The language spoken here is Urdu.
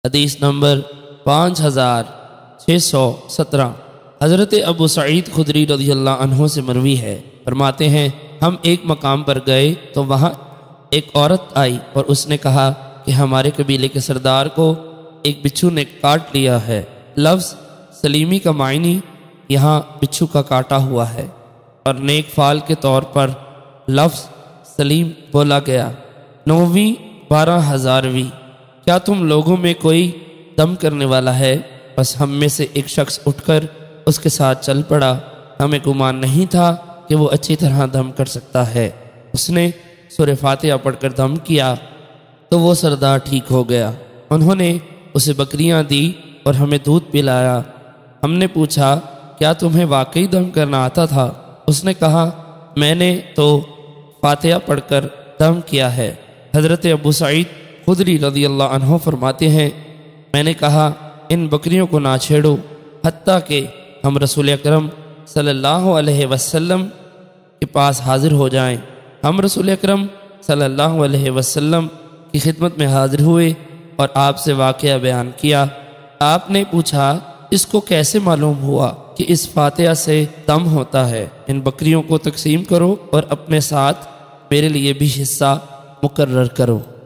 حدیث نمبر 5617۔ حضرت ابو سعید خدری رضی اللہ عنہ سے مروی ہے، فرماتے ہیں ہم ایک مقام پر گئے تو وہاں ایک عورت آئی اور اس نے کہا کہ ہمارے قبیلے کے سردار کو ایک بچھو نے کاٹ لیا ہے۔ لفظ سلیمی کا معنی یہاں بچھو کا کاٹا ہوا ہے، اور نیک فال کے طور پر لفظ سلیم بولا گیا۔ 9ویں 12,000ویں۔ کیا تم لوگوں میں کوئی دم کرنے والا ہے؟ بس ہم میں سے ایک شخص اٹھ کر اس کے ساتھ چل پڑا۔ ہمیں گمان نہیں تھا کہ وہ اچھی طرح دم کر سکتا ہے۔ اس نے سورہ فاتحہ پڑھ کر دم کیا تو وہ سردار ٹھیک ہو گیا۔ انہوں نے اسے بکریاں دی اور ہمیں دودھ پلایا۔ ہم نے پوچھا کیا تمہیں واقعی دم کرنا آتا تھا؟ اس نے کہا میں نے تو فاتحہ پڑھ کر دم کیا ہے۔ حضرت ابو سعید خدری رضی اللہ عنہ فرماتے ہیں میں نے کہا ان بکریوں کو نہ چھیڑو حتیٰ کہ ہم رسول اکرم صلی اللہ علیہ وسلم کے پاس حاضر ہو جائیں۔ ہم رسول اکرم صلی اللہ علیہ وسلم کی خدمت میں حاضر ہوئے اور آپ سے واقعہ بیان کیا۔ آپ نے پوچھا اس کو کیسے معلوم ہوا کہ اس فاتحہ سے دم ہوتا ہے؟ ان بکریوں کو تقسیم کرو اور اپنے ساتھ میرے لیے بھی حصہ مقرر کرو۔